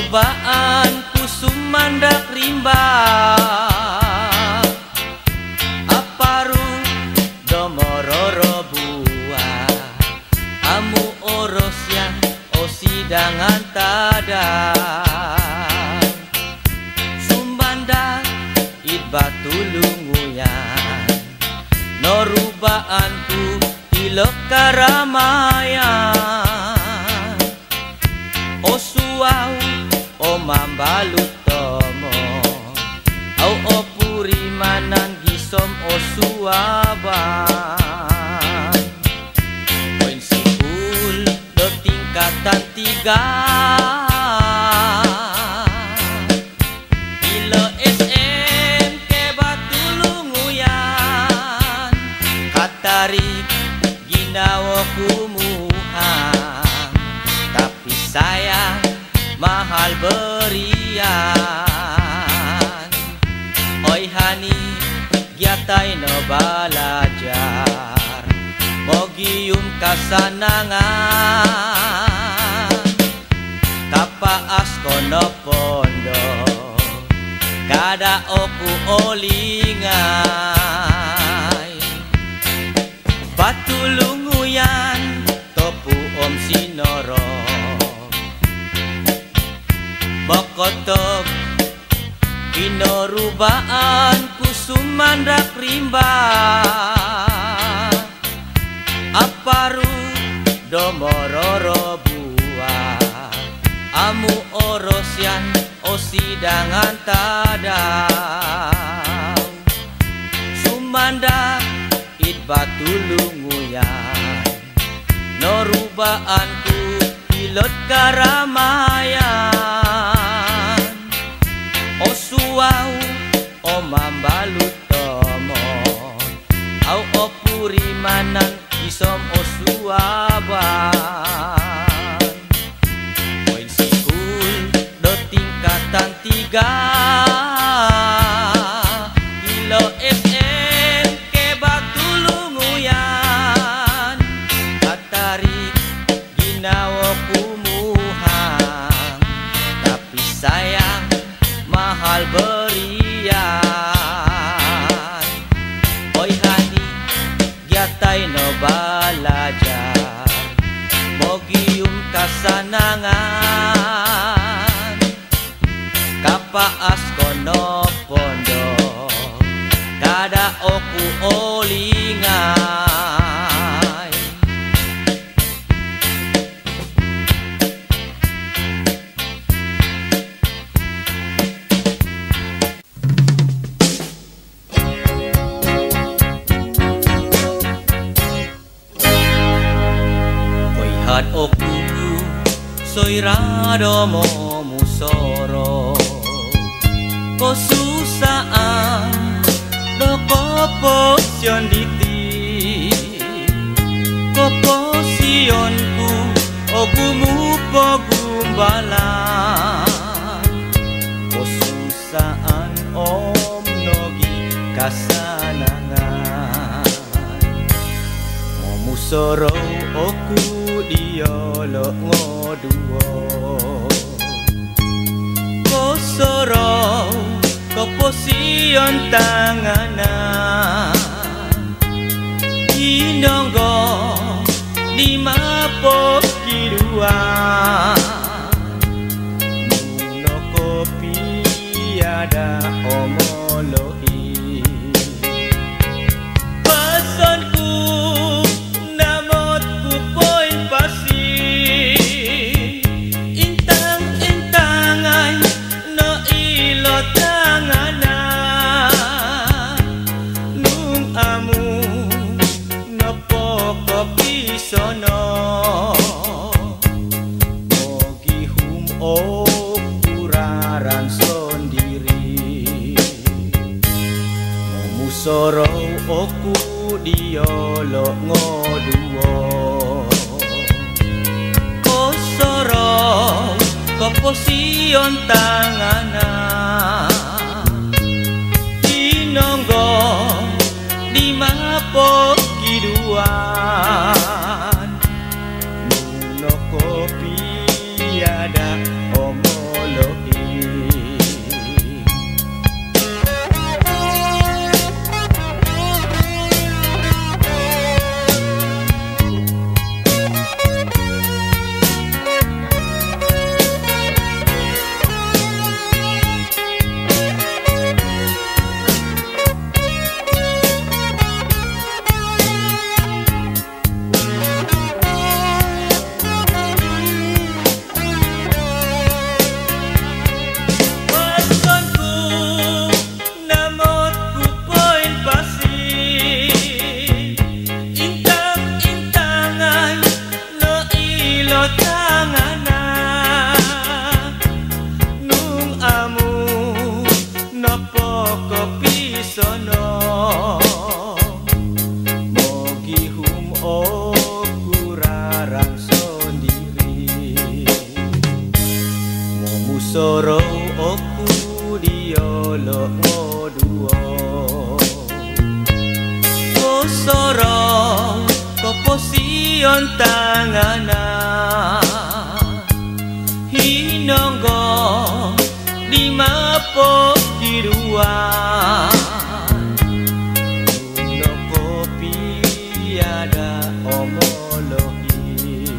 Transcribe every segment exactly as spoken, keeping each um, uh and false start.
Norubaan kusum mandak rimba aparu domororo buah amu orosyan osidangan tadan sumbanda id batulunguyan norubaanku ilok karamayan osuau o mambalut tomo au opuri manan gisom osuaban poin sikul do tingkatan tiga ilo S M ke batulunguyan katarik ginawa kumuham tapi sayang mahal berian oi hani giatai no balajar mogium kasanangan kapaas kono pondo kada oku olingai batulunguyan topu om sinoro bokotok inorubaan kusum mandak rimba aparu domororo buah amu orosyan osidangan tadau sumandak id batulunguyan norubaanku pilot karamayan osuau o mambalut tomo au opuri manan isom osuaban poin sikul do tingkatan tiga ilo S M ke batulunguyan katarik ginawa kumuhang tapi sayang mahal berian oi hani giatai no balajar mogium kasanangan kapaas kono pondo kada oku olingai hat oku soirado mo musoro ko susaan do ko posion diti ko posionku ogumu pogumbalan ko susaan om nogi kasanangan mo musoro oku diolo ngoduo kosoro koposion tanganan inonggo dimapo kiduan nuno kopi ada omolohi pesonku namotku poin pasi intang-intangan no ilo tanganan nung amu no poko pisono mogi hum o kuraran sondiri musoro oku diolo ngoduo kosoro koposion tanganan inonggo dimapo kiduan nuno kopi ada omolo pion tangana hinonggo di mapo kiruan Nuno kopi ada omologi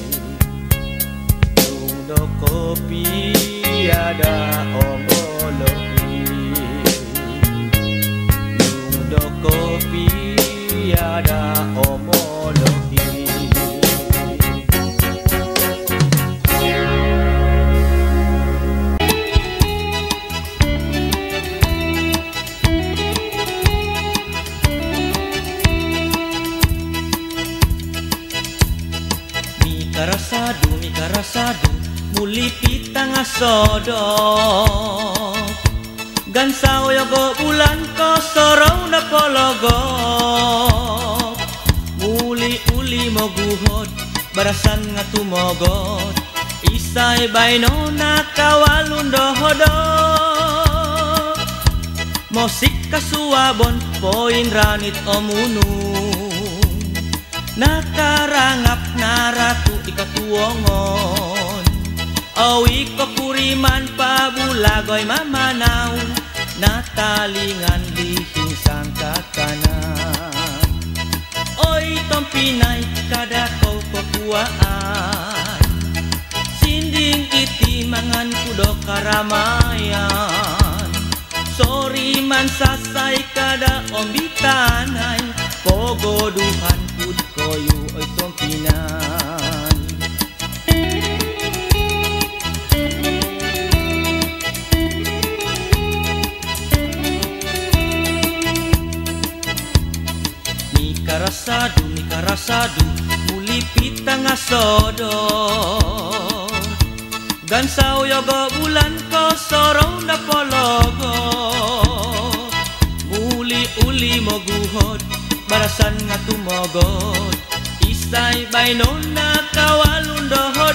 Nuno kopi ada omologi Nuno kopi ada omologi Mikarasadu, mikarasadu muli pitang asodok Gansao yogo bulan ko sorong na pologok Muli uli moguhod barasan nga tumogot Isay bayno na kawalun dohodok Mosik kasuwabon poin ranit omunung Nakarangap na ratu ikatuongon Awi ko puriman pabulagoy mamanaw Natalingan lihing sang kakanan Oy tong Pinay kada ko kukuaan Sinding iti mangan kudo karamayan Sorry man sasay kada ombitanay Pogoduhan kud koyo oy tong Pinay Mikarasadu, mikarasadu muli pitang asodok Gansao yogo bulan ko sorong na pologok Muli uli moguhod barasan nga tumogot Isay baynon na kawalun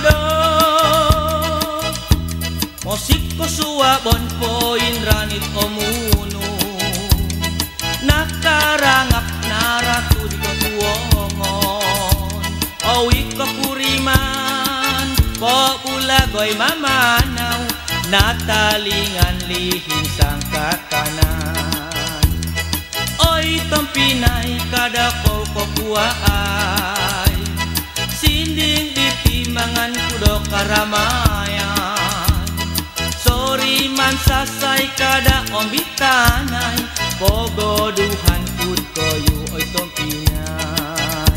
dohodok Mosik ko suwabon poin ranit omunung Nakarangap na ratu di katuongon Awi ko puriman po pulagoy mamanaw Natalingan lihing sang kakanan Oy tong Pinay kada ko kukuaay Sinding ditimangan kudo karamayan Sorry man sasay kada ombitanay Pogoduhan kud koyo oy tong Pinay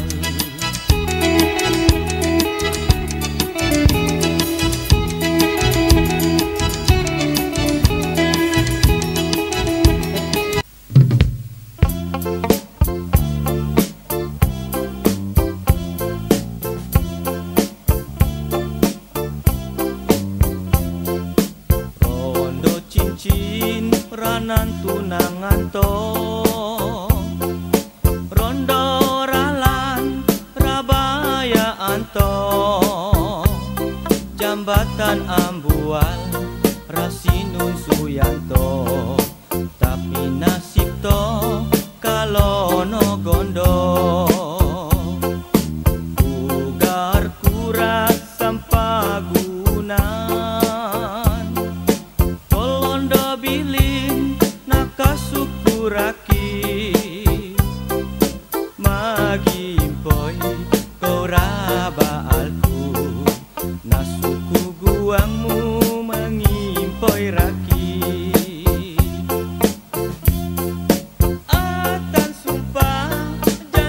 Rondo cincin ranan tunangan to Rondo ralan rabaya anto Jambatan ambual rasinun suyanto Tapi nasib to kalono gondo Ugar kuras sampagunan Tolondo bilin nakasukuraki Magimpoy korabaalku Nasuku guangmu mengimpoy raki Atan sumpah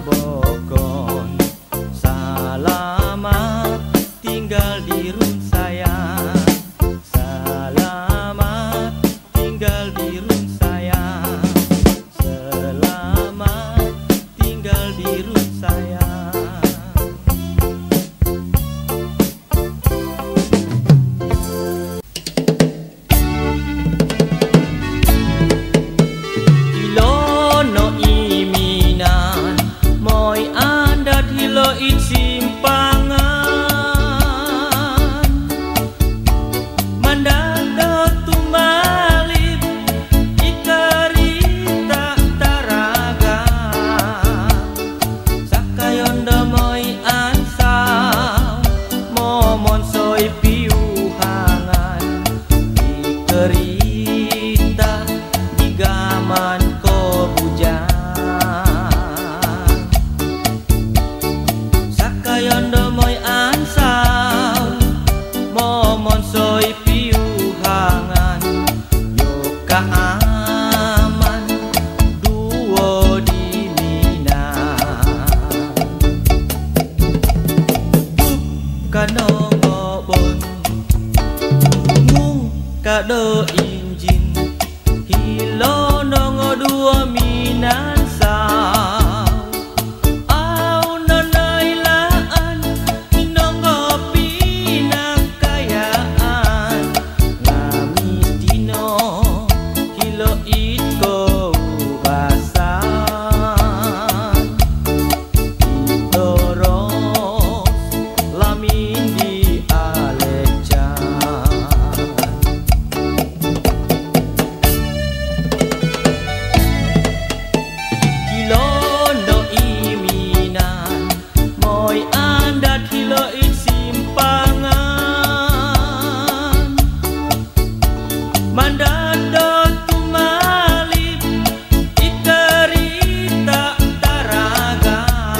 Bokon. Selamat tinggal di Run sayang, selamat tinggal di Run sayang, selamat tinggal di Run sayang. Ilono iminan moi adat hilo it simpangan, mandado tumalib ikarita taraga, sakayondo moi ansau momon soy piuhangan, ikarita digaman ko bujang, sakayondo moi ansau momon soy piuhangan, yo kaaman duo di Minang. Kanongobon ngung kado injin hilo nongo duo Minang sao, au nonailaan nongo pinakayaan, ngamistino hilo itko ubasan, itoros lamin di alecan. Kilondo iminan moi adat hilo it simpangan, mandado tumalib ikarita taraga,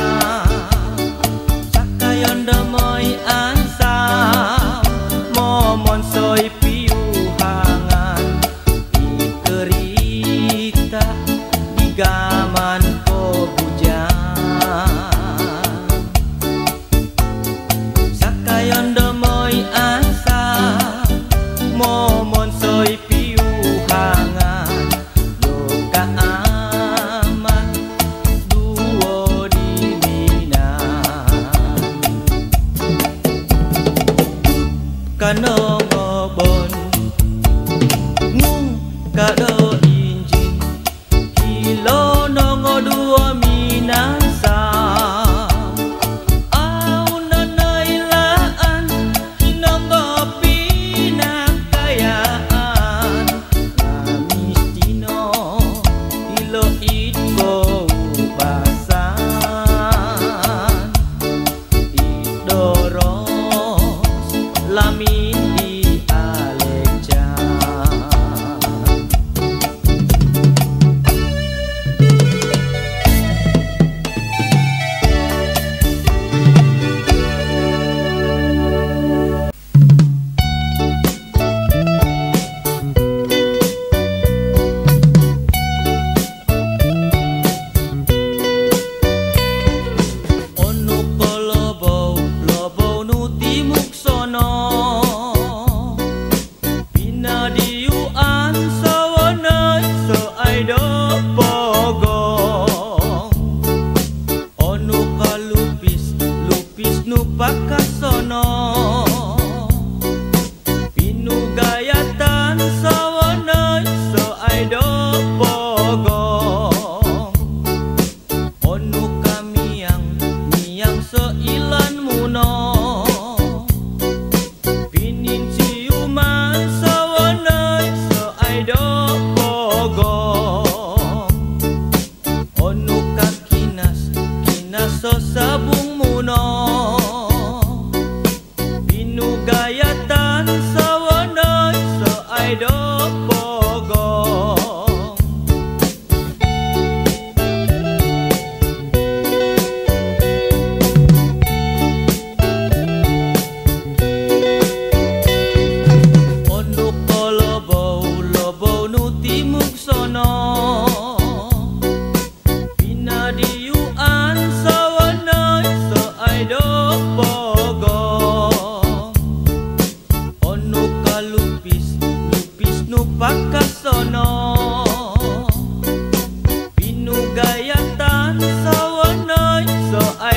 sakayondo moi ansau momon soy piuhangan, ikarita digaman ko bujang, sakayondo moi ansau momon soy piuhangan, yo kaaman duo di Minang. Kanongobon ngung kado injin hilo nongo duo Minang sao, au nonailaan nongo pinakayaan, ngamistino hilo itko ubasan, idoros lamin di alecan. Ono kolobau lobau nu timuk sono, pina diuan sawanai seaido pogong, ono kalupis lupis nu pakasono, pinu gayatan sawanai seaido pogong, onu kamiang miang seilan muno, pinin ciuman sawanai seaido pogong, onu kakinas kinas so sabung muno, pinu gayatan sawanai seaido pogong. Pina diuan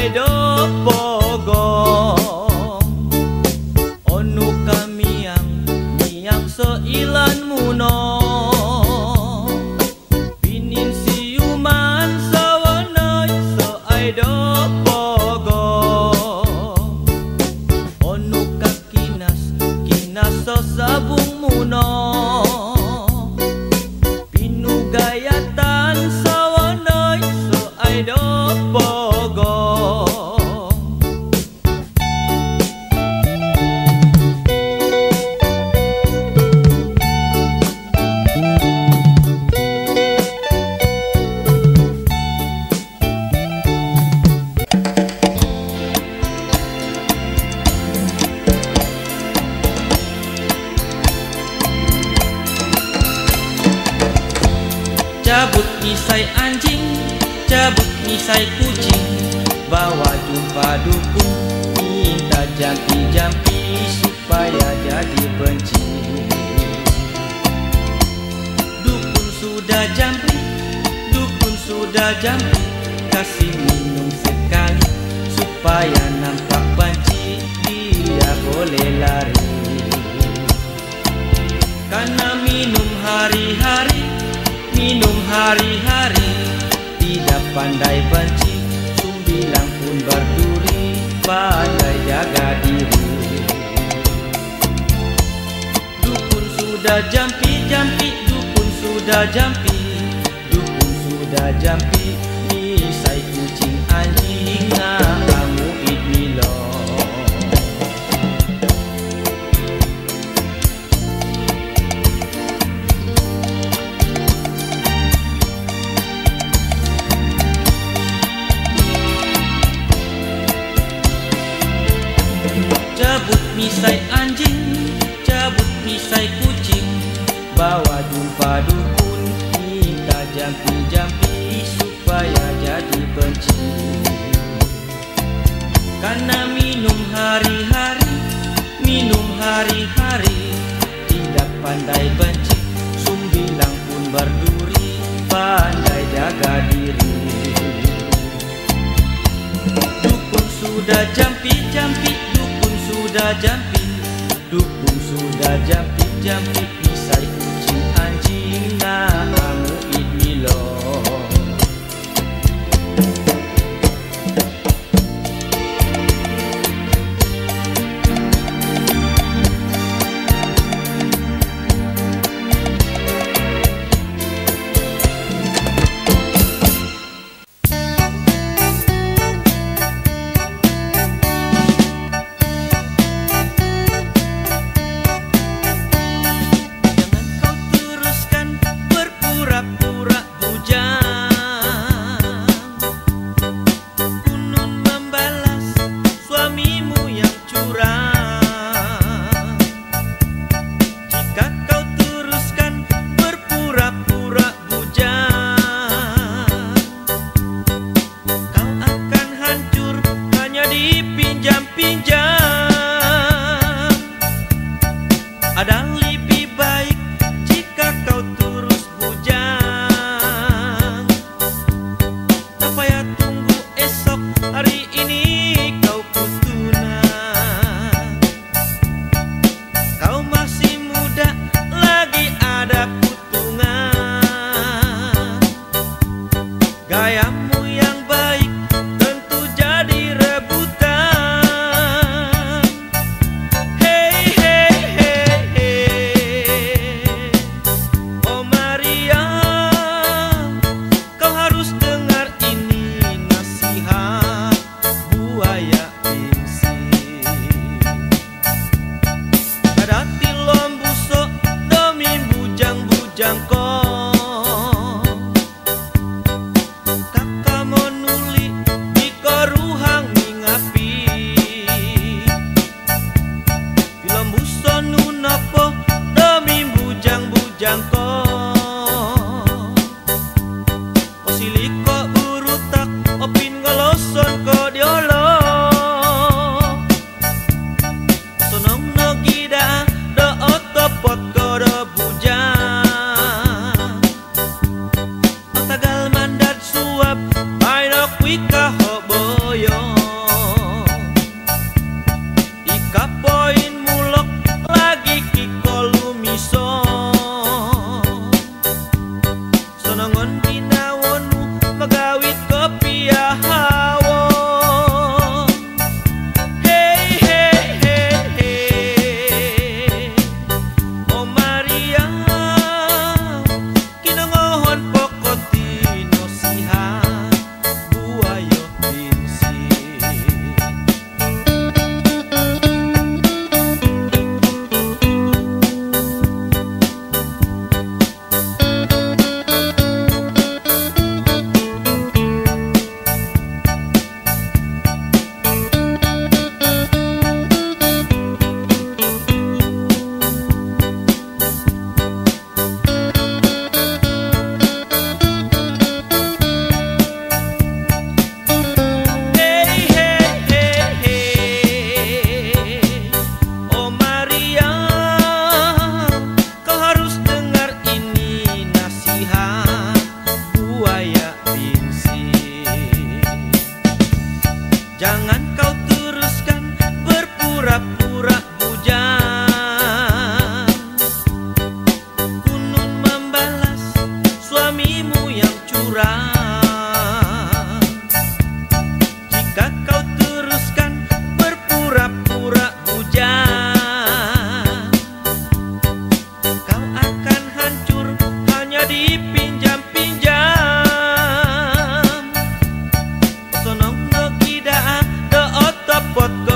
aido pogong onu kamiang miang seilan muno pinin siuman sawanai so aido pogong onu kakinas kinas so sabung muno pinugayatan sawanai so aido pogong cabut misai anjing, cabut misai kucing, bawa jumpa dukun, minta jampi-jampi supaya jadi benci. Dukun sudah jampi, dukun sudah jampi, kasih minum sekali supaya nampak benci, dia boleh lari. Karena minum hari-hari, minum hari-hari, tidak pandai benci, sumbilang pun berduri, pandai jaga diri. Dukun sudah jampi-jampi, dukun sudah jampi, dukun sudah jampi, misai kucing anjing kamu idmilo. Cabut misai anjing, cabut misai kucing, bawa jumpa dukun, minta jampi-jampi supaya jadi benci. Karena minum hari-hari, minum hari-hari, tidak pandai benci, sumbilang pun berduri, pandai jaga diri. Dukun sudah jampi-jampi, sudah jampi, dukun sudah jampi-jampi, misai kucing anjing kamu idmilo. Ada lebih baik jika kau terus bujang. Tak payah tunggu esok, hari ini kau putunang. Kau masih muda, lagi ada putungan. Gayamu yang baik tentu jadi rebutan. Jangan kau teruskan berpura-pura bujang. Kunun membalas suamimu yang curang. Jika kau teruskan berpura-pura bujang, kau akan hancur hanya dipinjam-pinjam. Sonong no kidaa do otopot